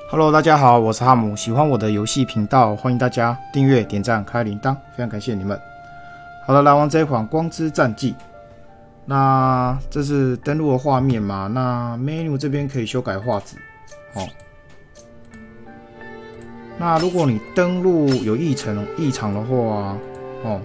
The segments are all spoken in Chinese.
Hello， 大家好，我是哈姆。喜欢我的游戏频道，欢迎大家订阅、点赞、开铃铛，非常感谢你们。好了，来玩这一款《光之战记》。那这是登录的画面嘛？那 menu 这边可以修改画质。哦。那如果你登录有异常的话，哦，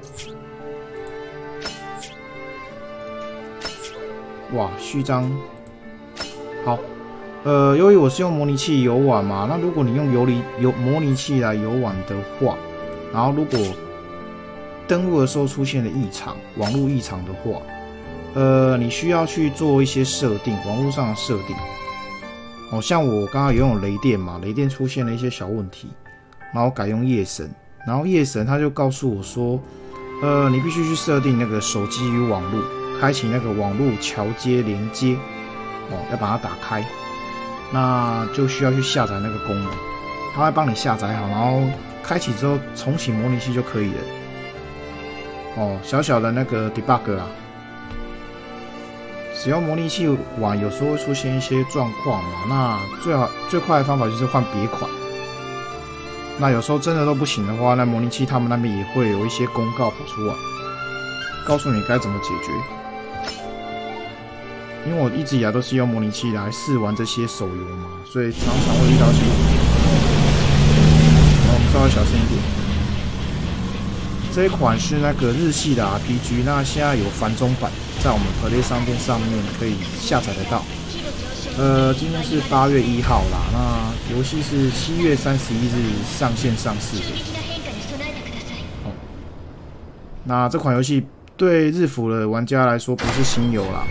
哇，序章，好。由于我是用模拟器游玩嘛，那如果你用模拟器来游玩的话，然后如果登录的时候出现了异常，网络异常的话，你需要去做一些设定，网络上的设定。哦，像我刚刚有用雷电嘛，雷电出现了一些小问题，然后改用夜神，然后夜神他就告诉我说，你必须去设定那个手机与网络，开启那个网络桥接连接，哦，要把它打开。那就需要去下载那个功能，它会帮你下载好，然后开启之后重启模拟器就可以了。哦，小小的那个 debug 啊，使用模拟器玩有时候会出现一些状况嘛，那最快的方法就是换别款。那有时候真的都不行的话，那模拟器他们那边也会有一些公告跑出来，告诉你该怎么解决。因为我一直以来都是用模拟器来试玩这些手游嘛，所以常常会遇到一些问题。然后我们稍微小声一点。这一款是那个日系的 RPG， 那现在有繁中版，在我们 Play 商店上面可以下载得到。今天是8月1号啦，那游戏是7月31日上线上市的。哦，那这款游戏对日服的玩家来说不是新游啦。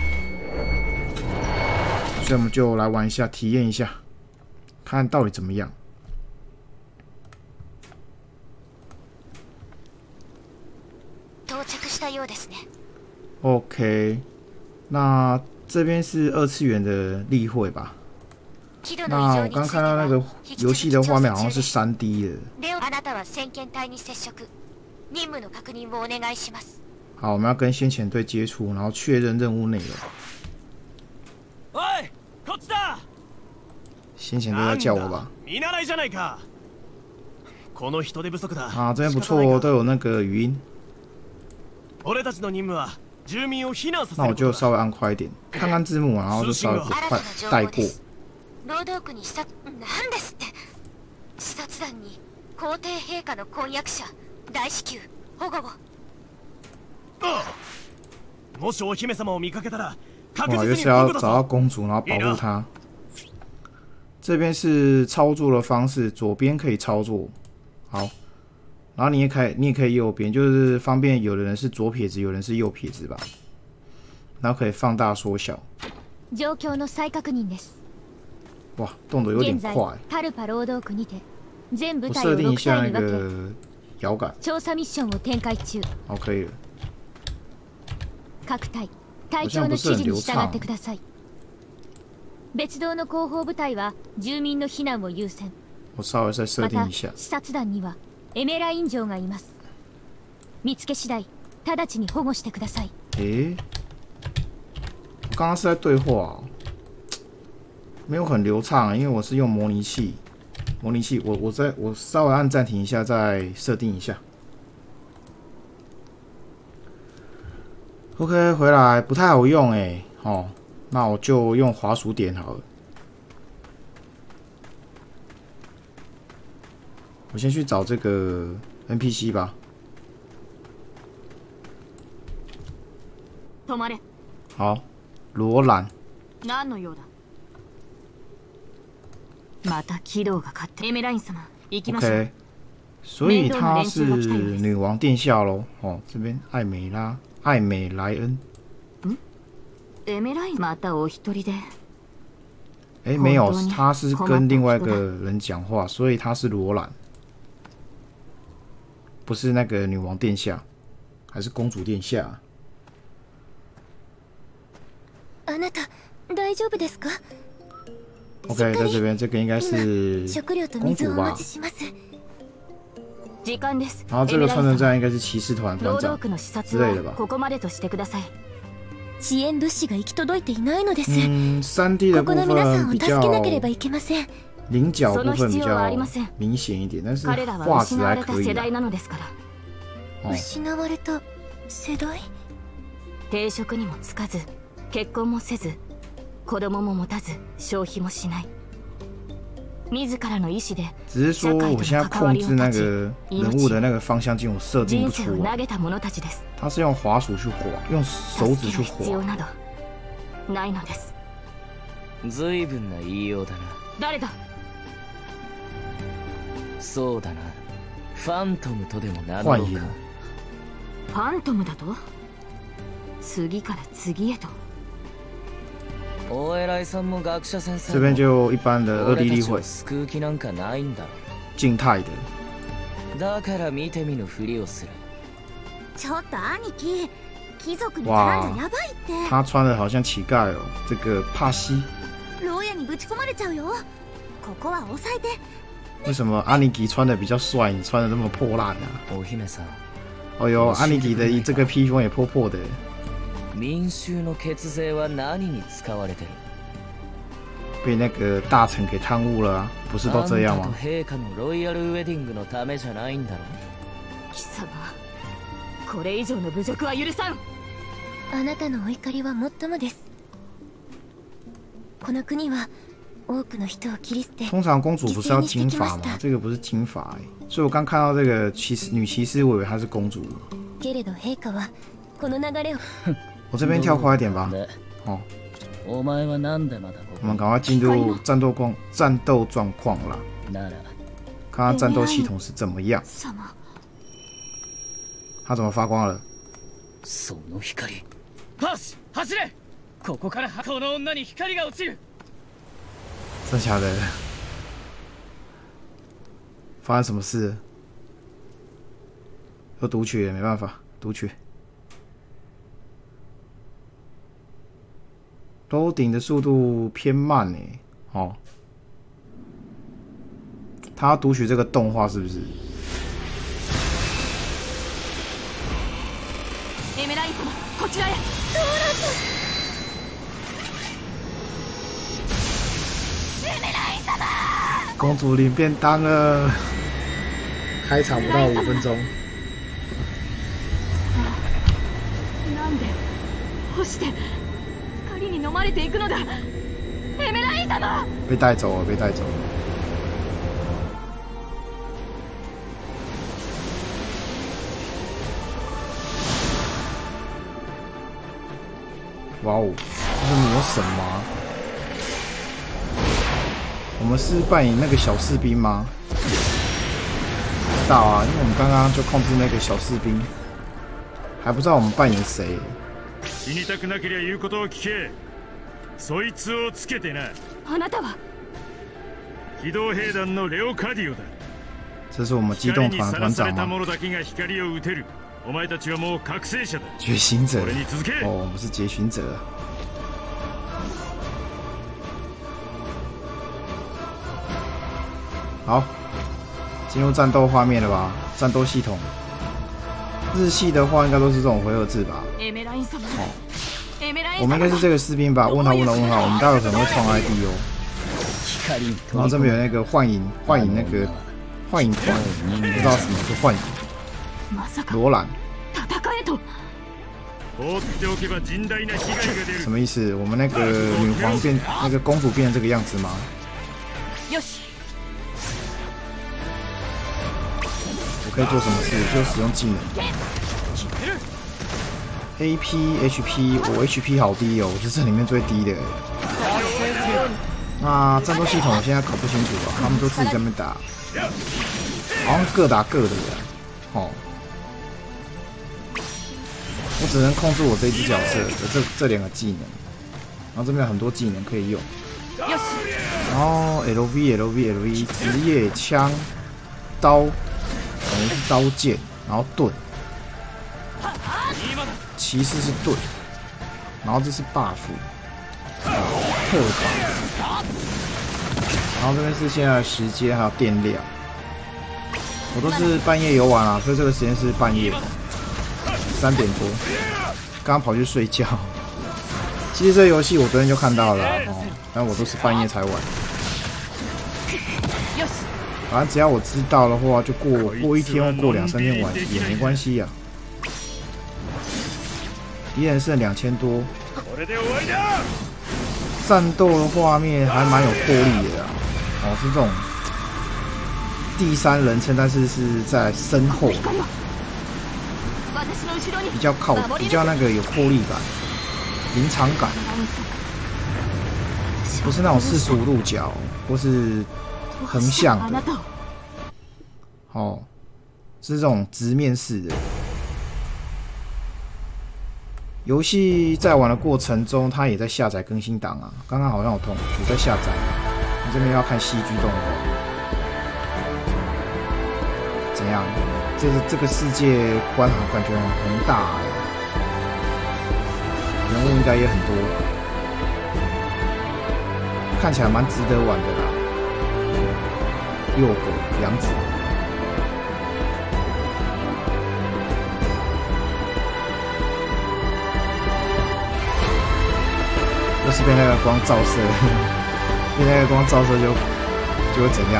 所以我们就来玩一下，体验一下，看到底怎么样。OK， 那这边是2次元的例会吧？那我刚看到那个游戏的画面好像是3D 的。好，我们要跟先遣队接触，然后确认任务内容。先遣队要叫我吧？啊，这边不错哦，都有那个语音。那我就稍微按快一点，看看字幕，然后就稍微快带过。哇，就是要找到公主，然后保护她。这边是操作的方式，左边可以操作，好，然后你也可以右边，就是方便有的人是左撇子，有人是右撇子吧。然后可以放大缩小。哇，动得有点快。我设定一下那个摇杆。好，可以了。好像不是很流畅。別動の後方部隊は住民の避難を優先。また視察団にはエメライン嬢がいます。見つけ次第直ちに保護してください。我刚刚是在对话，没有很流畅，因为我是用模拟器。我稍微按暂停一下，再设定一下。OK， 回来不太好用哦。那我就用滑鼠点好了。我先去找这个 NPC 吧。好，罗兰。OK， 所以她是女王殿下咯。哦，这边艾美莱恩。没有，他是跟另外一个人讲话，所以他是罗兰，不是那个女王殿下，还是公主殿下。OK， 在这边，这个应该是公主吧？然后这个传承战应该是骑士团团长之类的吧？支援物資が行き届いていないのです。3D 的部分比较棱角部分比较明显一点，但是画质还可以。 失われた世代？ 定職にもつかず、結婚もせず、子供も持たず、消費もしない。自らの意志で只是说我现在控制那个人物的那个方向键我设定不出来。他是用滑鼠去滑，用手指去滑。 ないのです。 随分な言いようだな。 誰だ？ そうだな。ファントムとでも名乗ろうか。 ファントムだと？次から次へと。 お偉いさんも学者先生这边就一般的二 D 立绘， 救う気なんかないんだろ。 静态的。 だから見て見ぬふりをする。 ちょっと兄貴、貴族に絡んじゃやばいって。 他穿的好像乞丐哦，这个帕西。 牢屋にぶち込まれちゃうよ。ここは抑えて。 为什么阿尼基穿的比较帅，你穿的这么破烂啊？ お姫さん。 哦哟，阿尼基的这个披风也破破的。 民衆の血税は何に使われてる？ 被那个大臣给贪污了啊，不是都这样吗？ 陛下のロイヤルウェディングのためじゃないんだろ。 貴様、これ以上の侮辱は許さん。 あなたのお怒りはもっともです。この国は多くの人を切り捨て。 通常公主不是要金发吗？这个不是金发所以我刚看到这个女骑士，我以为她是公主。 けれど陛下はこの流れを。 我这边跳快一点吧。哦。我们赶快进入战斗状况啦。看看战斗系统是怎么样。它怎么发光了？ その光。パス、走れ！ここからこの女に光が落ちる。 真假的？发生什么事？又读取了，没办法，读取。loading 的速度偏慢诶，哦，他要读取这个动画是不是？公主领便当了，开场不到5分钟。 なんで？どうして？光に飲まれていくのだ。エメライン様！ 被带走了，被带走了。哇哦，这是魔神吗？我们是扮演那个小士兵吗？不知道啊，因为我们刚刚就控制那个小士兵，还不知道我们扮演谁。 死にたくなけりゃ言うことを聞け。そいつをつけてな。 あなたは機動兵団のレオカディオだ。 这是我们机动团团长吗？ お前たちはもう覚醒者だ。 觉醒者。哦，我们是觉醒者。好，进入战斗画面了吧？战斗系统。日系的话应该都是这种回合制吧？哦，我们应该是这个士兵吧？问号问号问号，我们待会可能会创 ID 哦。然后这边有那个幻影那个幻影团，不知道什么是幻影。罗兰。什么意思？我们那个女皇变那个公主变成这个样子吗？我可以做什么事？就使用技能。AP、HP， 我 HP 好低哦，我是这里面最低的。那战斗系统我现在搞不清楚了，他们都自己在那边打，好像各打各的。哦，我只能控制我这一只角色的这2个技能，然后这边有很多技能可以用。然后 LV 职业枪、刀，等于是刀剑，然后盾。骑士是盾，然后这是 buff， 特法，然后这边是现在的时间还有电量。我都是半夜游玩啊，所以这个时间是半夜3点多，刚刚跑去睡觉。其实这个游戏我昨天就看到了哦，但我都是半夜才玩。 反正只要我知道的话，就过一天或过2、3天玩也没关系呀。敌人剩2000多，战斗的画面还蛮有魄力的啊。哦，是这种第3人称，但是是在身后，比较那个有魄力感、临场感，不是那种45度角或是横向的。哦，是这种直面式的。游戏在玩的过程中，它也在下载更新档啊。刚刚好像有在下载，我这边要看戏剧动画。怎样？这个世界观好感觉很宏大欸，人物应该也很多，看起来蛮值得玩的啦。6个杨子。要是被那个光照射，被那个光照射就会怎样？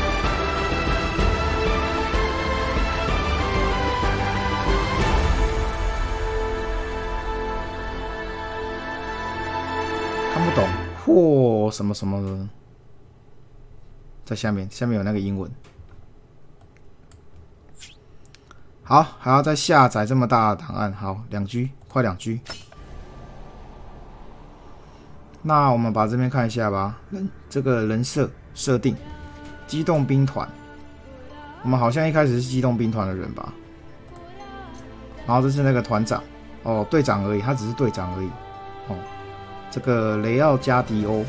看不懂或什么什么的，在下面有那个英文。好，还要再下载这么大的档案，好，2G， 快2G。那我们把这边看一下吧。这个人设定，机动兵团，我们好像一开始是机动兵团的人吧。然后这是那个团长，哦，队长而已，他只是队长而已。哦，这个雷奥加迪欧，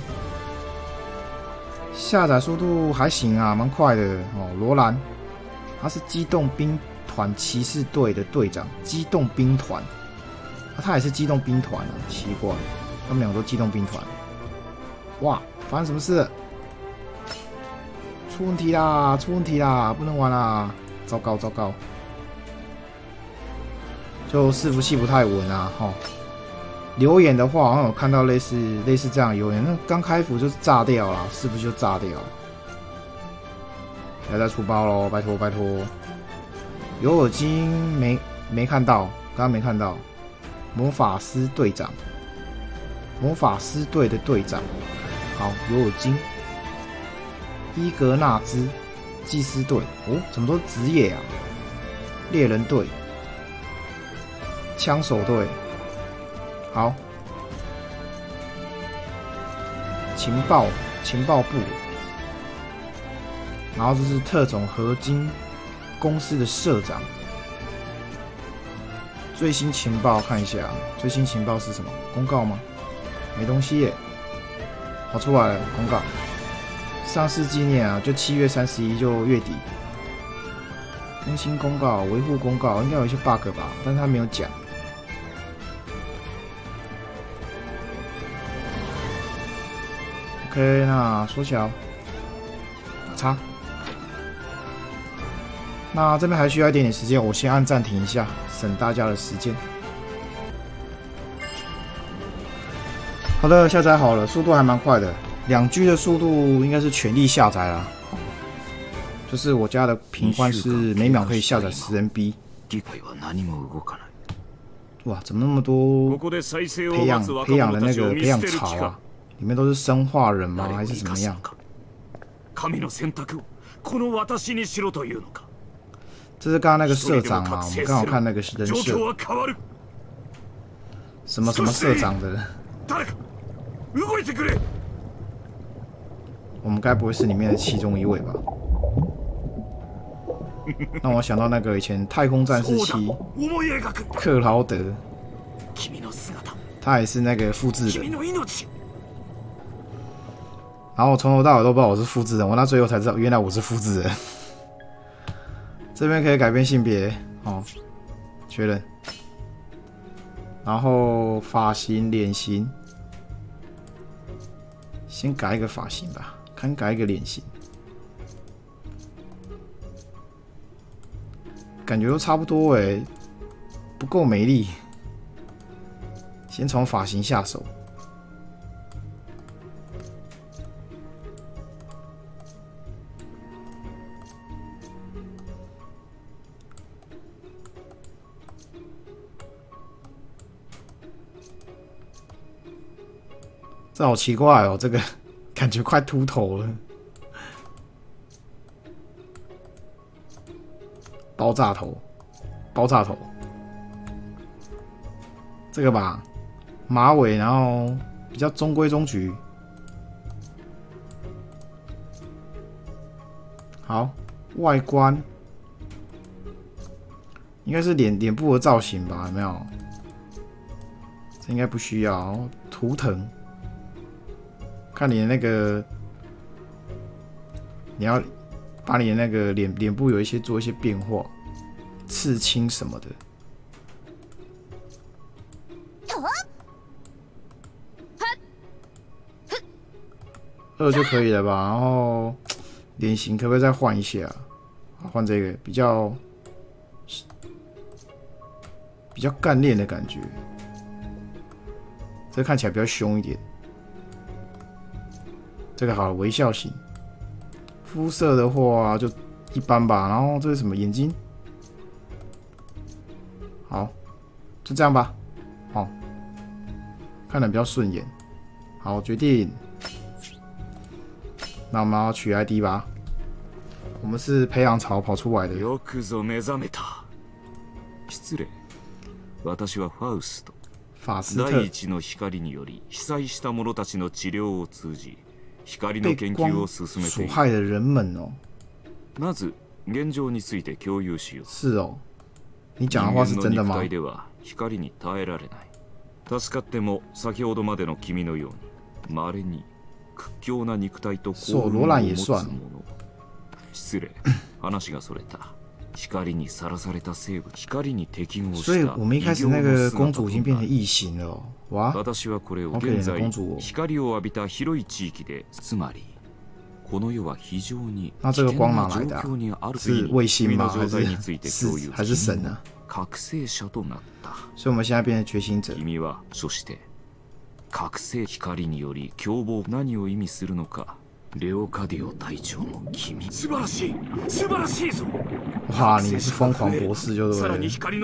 下载速度还行啊，蛮快的。哦，罗兰，他是机动兵团骑士队的队长，机动兵团，他也是机动兵团啊，奇怪。他们2个都机动兵团，哇！发生什么事？出问题啦！出问题啦！不能玩啦！糟糕糟糕！就伺服器不太稳啊，齁。留言的话，好像有看到类似这样的留言，那刚开服就是炸掉了，伺服器就炸掉。不要再出包喽，拜托拜托！有耳金没看到，刚刚没看到。魔法师队长。魔法师队的队长，好，有耳金。伊格纳兹，祭司队，哦，怎么都是职业啊？猎人队，枪手队，好，情报部，然后这是特种合金公司的社长。最新情报看一下，最新情报是什么？公告吗？没东西耶。好，出来了，公告。上市纪念啊，就7月31就月底。更新公告、维护公告，应该有一些 bug 吧，但是他没有讲。OK， 那缩小，打叉。那这边还需要一点点时间，我先按暂停一下，省大家的时间。好的，下载好了，速度还蛮快的，2G 的速度应该是全力下载啦。就是我家的频宽是每秒可以下载10MB。哇，怎么那么多培养的那个培养槽啊？里面都是生化人吗？还是怎么样？这是刚刚那个社长嘛？我们刚好看那个人设，什么什么社长的。我们该不会是里面的其中一位吧？让我想到那个以前《太空战士7》克劳德，他也是那个复制人。然后我从头到尾都不知道我是复制人，我到最后才知道原来我是复制人。这边可以改变性别，哦，确认。然后发型、脸型，先改一个发型吧，看改一个脸型，感觉都差不多哎，不够美丽。先从发型下手。 这好奇怪哦，这个感觉快秃头了。爆炸头，爆炸头，这个吧，马尾，然后比较中规中矩。好，外观应该是脸部的造型吧？有没有？这应该不需要。图腾，看你的那个，你要。把你的那个脸部有做一些变化，刺青什么的。2就可以了吧？然后脸型可不可以再换一下？换这个比较干练的感觉，这看起来比较凶一点。这个好了，微笑型。肤色的话就一般吧，然后这是什么眼睛？好，就这样吧。哦，看得比较顺眼。好，决定。那我们要取 ID 吧。我们是培养槽跑出来的。 よくぞ目覚めた。失礼。私はファウスト。 法斯特。 第一の光により被災した者たちの治療を通じ。光の研究を進めている。 所害的人们哦。 まず現状について共有しよう。 是哦。你講的話是真的嗎？ 人間の肉体では光に耐えられない。助かっても先ほどまでの君のように稀に屈強な肉体と幸運を持つ者。失礼。話がそれた。光にさらされた生物、光に適合した。 所以我们一开始那个公主已经变成异形了哦。哇！ 私はこれを現在光を浴びた広い地域で、つまりこの世は非常に危険な状況にあるという君の状態について共有する覚醒者となった。 所以我们现在变成觉醒者。 君はそして覚醒光により凶暴何を意味するのか。レオカディオ隊長の君。素晴らしい、素晴らしいぞ。 哇，你是疯狂博士就对了。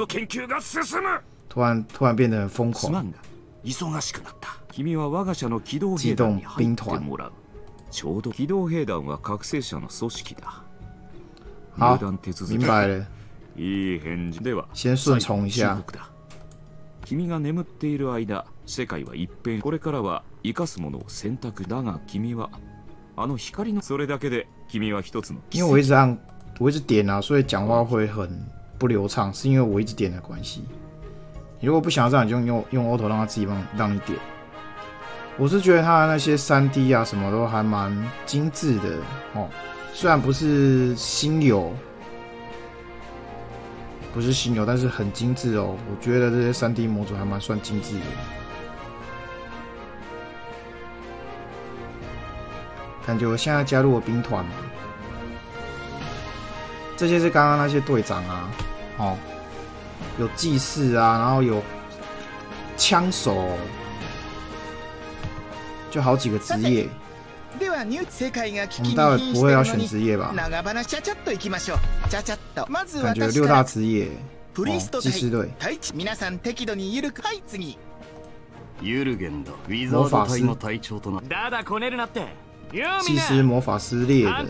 突然变得很疯狂。 忙しくなった。君は我が社の機動兵団に入ってもらう。ちょうど機動兵団は覚醒者の組織だ。 好，明白了。 いい返事では。 先顺从一下。 君が眠っている間、世界は一変。これからは生かすものを選択だが、君はあの光のそれだけで君は一つの。 因为我一直点啊，所以讲话会很不流畅，是因为我一直点的关系。你如果不想要这样，你就用 auto 让它自己让你点。我是觉得它的那些3D 啊什么都还蛮精致的哦，虽然不是新游，但是很精致哦。我觉得这些3D 模组还蛮算精致的。感觉我现在加入了兵团嘛，这些是刚刚那些队长啊，哦，有技士啊，然后有枪手，就好几个职业。我们待会不会要选职业吧？感觉6大职业，哦，技师队。魔法师。技师、魔法师、猎人、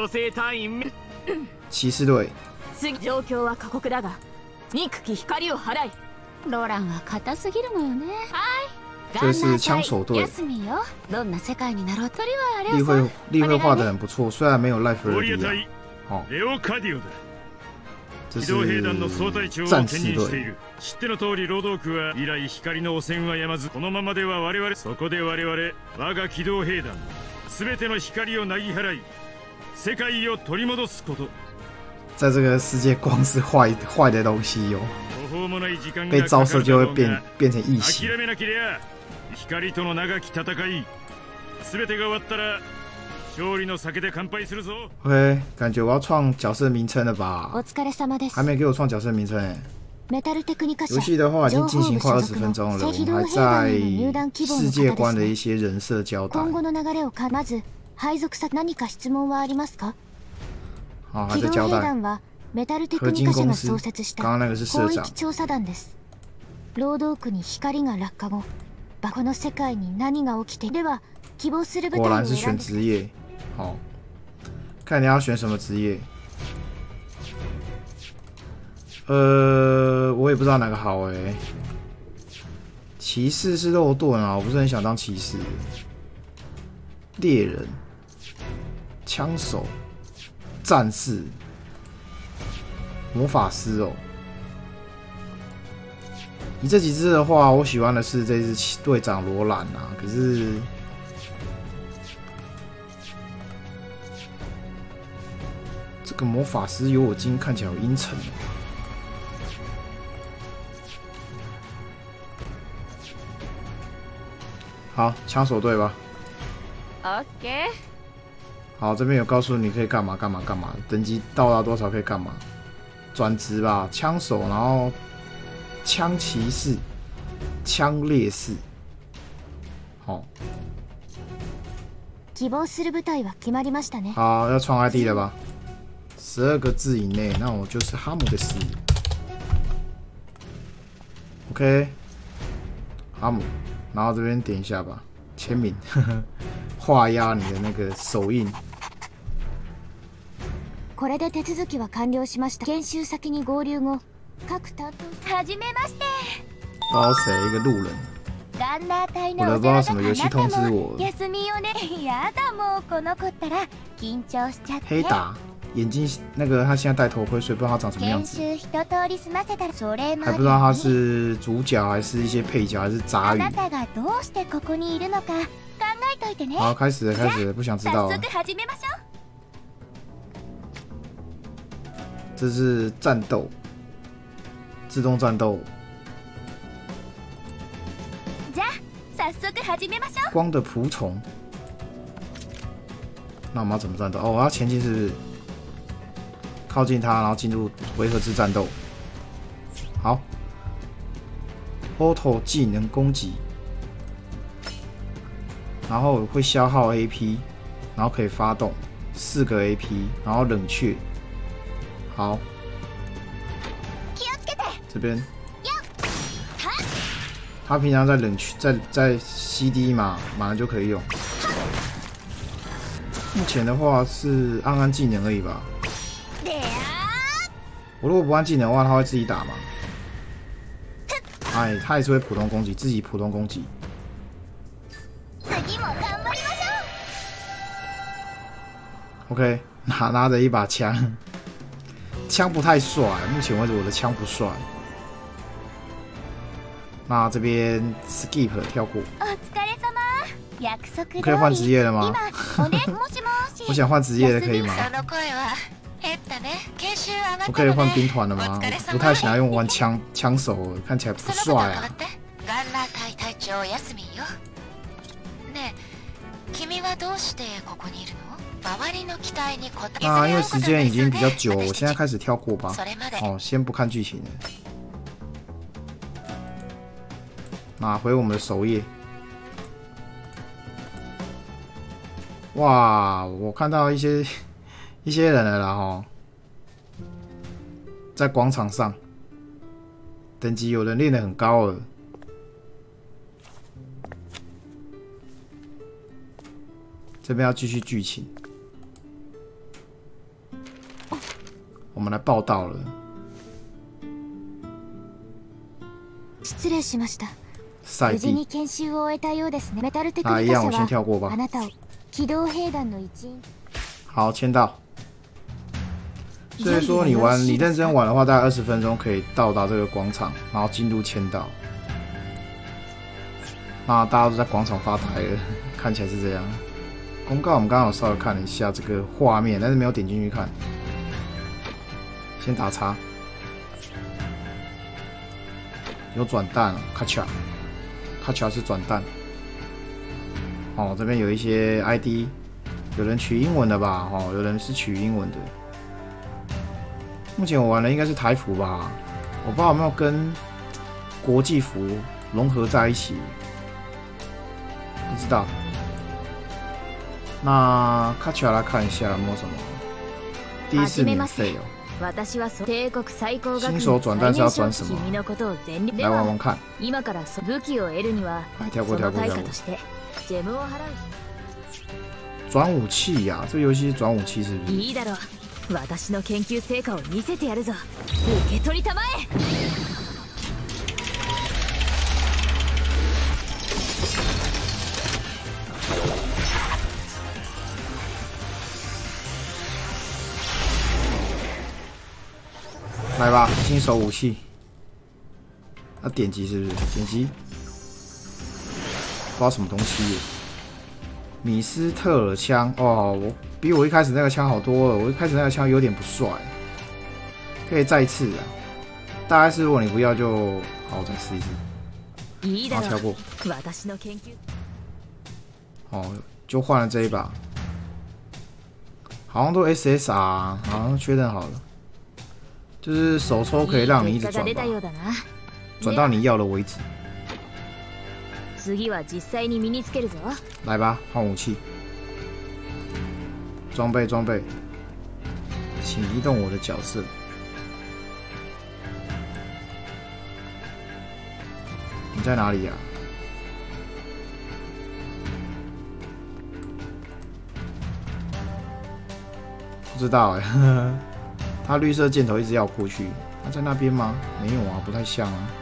骑士队。 状況は過酷だが、憎き光を払い。 ロランは硬すぎるのよね。 这是枪手队。 どんな世界になろうとりはあれは立绘画的很不错，虽然没有赖弗尔迪亚。哦，这是战士队。 知っての通り労働区は以来光の汚染はやまず、このままでは我々そこで我々我が機動兵団全ての光をなぎ払い世界を取り戻すこと。 在这个世界，光是坏的东西哦，被照射就会变成异形。 諦めなけりゃ光との長き戦い、全てが終わったら勝利の酒で乾杯するぞ。 OK， 感觉我要创角色名称了吧？ お疲れ様です。 还没给我创角色名称哎。 メタルテクニカ社游戏的话已经進行快20分鐘了，我们还在世界观的一些人设交代。 今後の流れをまず配属先何か質問はありますか？ 好，还在交代。 メタルテクニカ社が創設した刚刚那个是社広域調査団です。労働区に光が落下後、 この世界に何が起きてでは希望する部果隊を然是选選んで。 职业。好，看你要选什么职业。我也不知道哪个好哎。骑士是肉盾啊，我不是很想当骑士。猎人、枪手、战士、魔法师哦。以这几只的话，我喜欢的是这只队长罗兰啊，可是这个魔法师有我金看起来有阴沉。好，枪手队吧。 OK。 好，这边有告诉你可以干嘛干嘛干嘛，等级到达多少可以干嘛。转职吧，枪手，然后枪骑士、枪烈士。好。 希望する部隊は決まりましたね。 好，要创 ID 了吧？12个字以内，那我就是哈姆的斯。OK， 哈姆。然后这边点一下吧，签名，画押你的那个手印。 これで手続きは完了しました。研修先に合流後、各担当。はじめまして。 不知道谁，一个路人。 ガンナー隊我都不知道什么游戏通知我。 休みをね。やだもうこの子ったら緊張しちゃって。 黑达，眼睛那个他現在戴頭盔，所以不知道他長什麼樣子。 研修一通り済ませたらそれまで。 還不知道他是主角還是一些配角還是雜魚。 あなたがどうしてここにいるのか考えといてね。 好，開始了，開始了，不想知道了。 早速始めましょう。 這是戰鬥，自動戰鬥。 じゃあ早速始めましょう。 光的仆從。那我們要怎麼戰鬥？哦，我要前進，是不是？靠近他，然後進入回合制戰鬥。好 ，Auto 技能攻擊，然後會消耗 AP， 然後可以發動4個 AP， 然後冷卻。好，這邊，他平常在冷卻，在 CD 嘛，馬上就可以用。目前的話是按技能而已吧。我如果不按技能的話，他會自己打嘛？哎，他也是會普通攻擊，自己普通攻擊。OK， 拿着一把槍，槍不太帥，目前為止我的槍不帥。那這邊 skip 跳過。我可以換職業了嗎？我想換職業的，可以嗎？我可以換兵團了嗎？不太想要用玩槍手，看起來不帥啊。那因為時間已經比較久，我現在開始跳過吧。哦，先不看劇情了。那回我們的首頁。哇，我看到一些人了啦齁，在廣場上，等級有人練得很高了。這邊要繼續劇情，我們來報道了。 失禮しました。 賽地。 研修を終えたようですね。メタルテク啊， ニ一樣，我カ社は先跳過吧。 あなたを機動兵団の一員。 好，签到。所以說你認真玩的話，大概20分鐘可以到達這個廣場，然後進入簽到。那大家都在廣場發呆了，看起來是這樣。公告我們剛剛有稍微看了一下這個畫面，但是沒有點進去看。先打叉。有轉蛋，卡恰，卡恰是轉蛋。哦，這邊有一些 ID。有人取英文的吧？哦，有人是取英文的。目前我玩的应该是台服吧，我不知道有没有跟国际服融合在一起，不知道。那卡起来看一下有没有什么。第一次免费哦。 新手转蛋是要转什么？来玩玩看。跳过。转武器呀、这个游戏是转武器是不是？ 私の研究成果を見せてやるぞ。受け取りたまえ。 来吧，新手武器。要点击是不是？点击，不知道什么东西耶。米斯特尔枪哦，比我一开始那个枪好多了。我一开始那个枪有点不帅，可以再次啊。大概是如果你不要就好，再试一次。好，跳过。哦，就换了这一把，好像都 SSR， 好像确认好了。就是手抽可以让你一直转吧，转到你要的为止。来吧，换武器，装备，请移动我的角色。你在哪里呀？不知道哎。他绿色箭头一直要过去，他在那边吗？没有啊，不太像啊。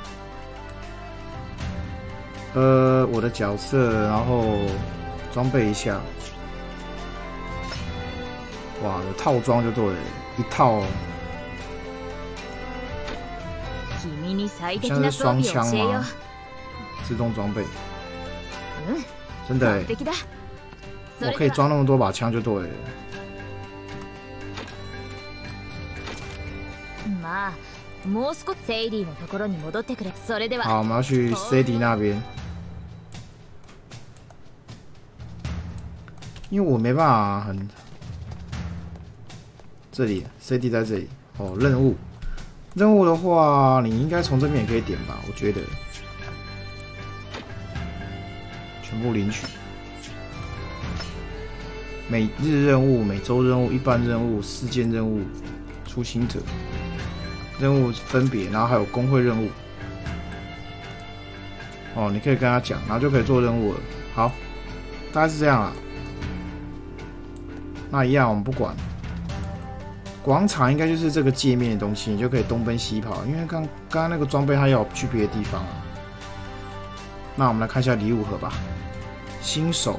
我的角色，然后装备一下。哇，有套装就对了，一套。像是双枪吗？自动装备。真的耶，我可以装那么多把枪就对了。好，我们要去 CD 那边，因为我没办法很这里 CD 在这里哦。任务的话，你应该从这边也可以点吧？我觉得全部领取。每日任务、每周任务、一般任务、事件任务、出行者。任务分别，然后还有工会任务。哦，你可以跟他讲，然后就可以做任务了。好，大概是这样啦。那一样我们不管。广场应该就是这个界面的东西，你就可以东奔西跑。因为刚刚那个装备它要去别的地方啊。那我们来看一下礼物盒吧。新手，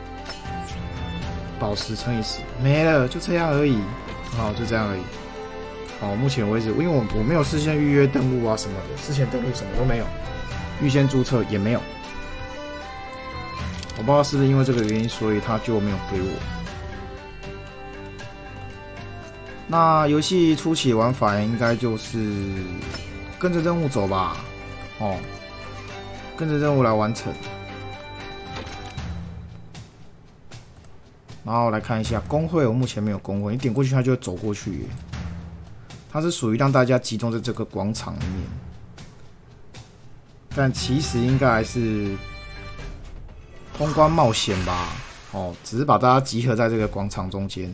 宝石乘以10，没了，就这样而已。好，就这样而已。好，目前为止，因为我没有事先预约登录啊什么的，之前登录什么都没有，预先注册也没有，我不知道是不是因为这个原因，所以他就没有给我。那游戏初期玩法应该就是跟着任务走吧，哦，跟着任务来完成。然后来看一下工会，我目前没有工会，你点过去它就会走过去耶。它是属于让大家集中在这个广场里面，但其实应该还是通关冒险吧？哦，只是把大家集合在这个广场中间。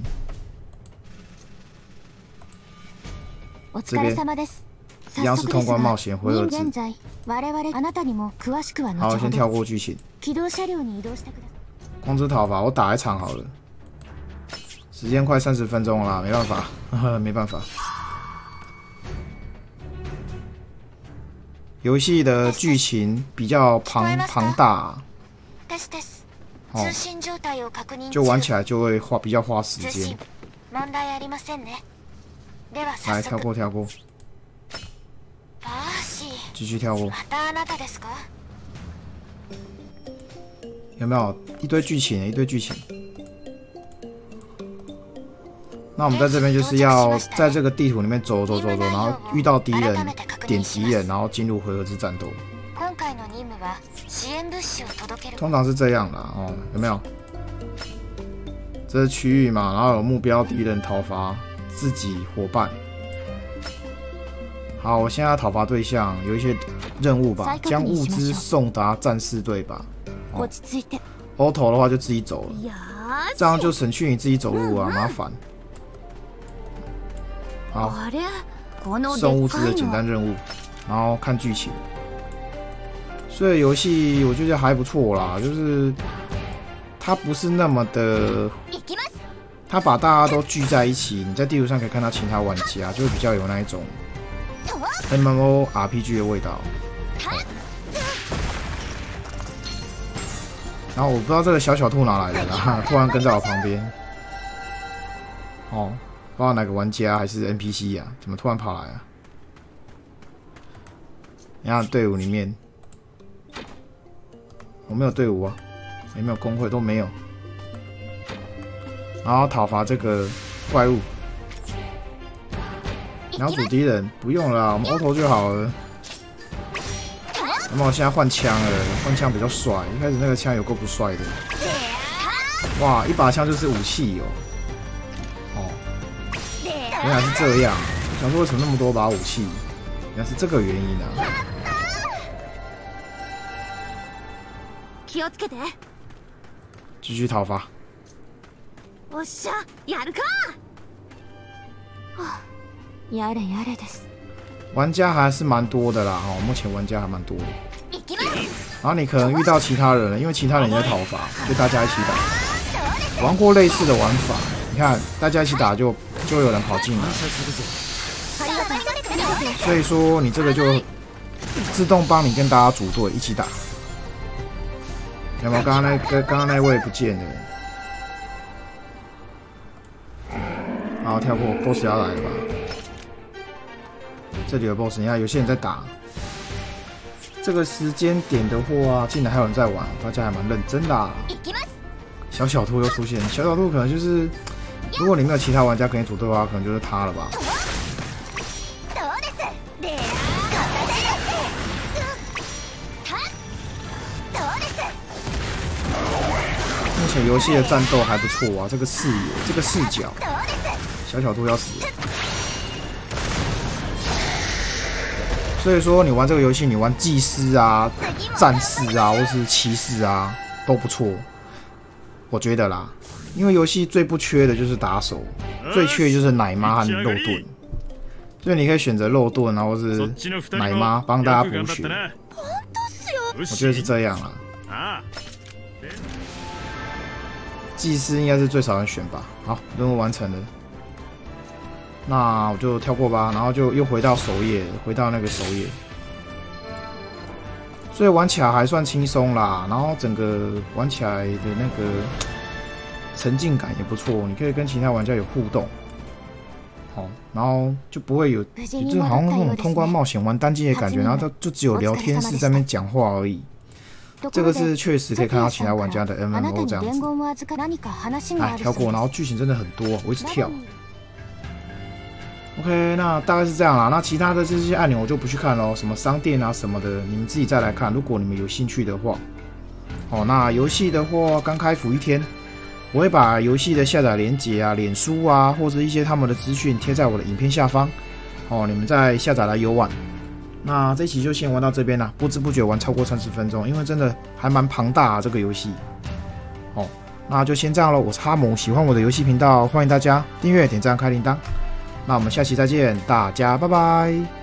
这边一样是通关冒险回合制。好，先跳过剧情。光之讨伐，我打一场好了。时间快30分钟了啦，没办法，没办法。游戏的剧情比较庞大，哦，就玩起来就会比较花时间。来，跳过，继续跳过。有没有一堆剧情？那我们在这边就是要在这个地图里面走，然后遇到敌人，点敌人，然后进入回合制战斗。通常是这样的哦，有没有？这是区域嘛，然后有目标、敌人、讨伐、自己、伙伴。好，我现在要讨伐对象有一些任务吧，将物资送达战士队吧。哦，auto 的话就自己走了，这样就省去你自己走路啊，麻烦。 好，送物资的简单任务，然后看剧情。所以游戏我觉得还不错啦，就是它不是那么的，它把大家都聚在一起。你在地图上可以看到其他玩家，就会比较有那一种 MMORPG 的味道。然后我不知道这个小兔哪来的啦，突然跟在我旁边。哦，不知道哪个玩家还是 NPC 啊？怎么突然跑来啊？你看队伍里面，我没有队伍啊，也没有工会，都没有。然后讨伐这个怪物，然后主敌人不用了啦，我们 auto 就好了。那么我现在换枪了，换枪比较帅。一开始那个枪有够不帅的，哇，一把枪就是武器哦。原来是这样，想说为什么那么多把武器？原来是这个原因啊！继续讨伐。 おっしゃ、やるか。やれやれです。 玩家还是蛮多的啦，哦，目前玩家还蛮多的。然后你可能遇到其他人了，因为其他人也在讨伐，就大家一起打。玩过类似的玩法，你看大家一起打就有人跑进来，所以说你这个就自动帮你跟大家组队一起打。有没有？刚刚那位不见了。好，跳过 ，BOSS 要来了吧？这里有 BOSS， 你看有些人在打。这个时间点的话，竟然还有人在玩，大家还蛮认真的啊。小兔又出现，小兔可能就是，如果你没有其他玩家可以组队的话，可能就是他了吧。目前游戏的战斗还不错啊，这个视野，这个视角，小兔要死了。所以说，你玩这个游戏，你玩祭司啊、战士啊，或是骑士啊，都不错，我觉得啦。因为游戏最不缺的就是打手，最缺的就是奶妈和肉盾，所以你可以选择肉盾啊，或是奶妈帮大家补血。我觉得是这样啦。祭司应该是最少人选吧。好，任务完成了。那我就跳过吧，然后就又回到首页，回到那个首页，所以玩起来还算轻松啦。然后整个玩起来的那个沉浸感也不错，你可以跟其他玩家有互动，好，然后就不会有，就好像那种通关冒险玩单机的感觉，然后它就只有聊天室在那边讲话而已。这个是确实可以看到其他玩家的 MMO 这样子。哎，跳过，然后剧情真的很多，我一直跳。OK， 那大概是这样啦。那其他的这些按钮我就不去看咯，什么商店啊什么的，你们自己再来看。如果你们有兴趣的话，哦，那游戏的话刚开服1天，我会把游戏的下载连结啊、脸书啊，或者一些他们的资讯贴在我的影片下方。哦，你们再下载来游玩。那这一期就先玩到这边啦，不知不觉玩超过30分钟，因为真的还蛮庞大这个游戏。哦，那就先这样咯。我是哈姆，喜欢我的游戏频道，欢迎大家订阅、点赞、开铃铛。那我们下期再见，大家拜拜。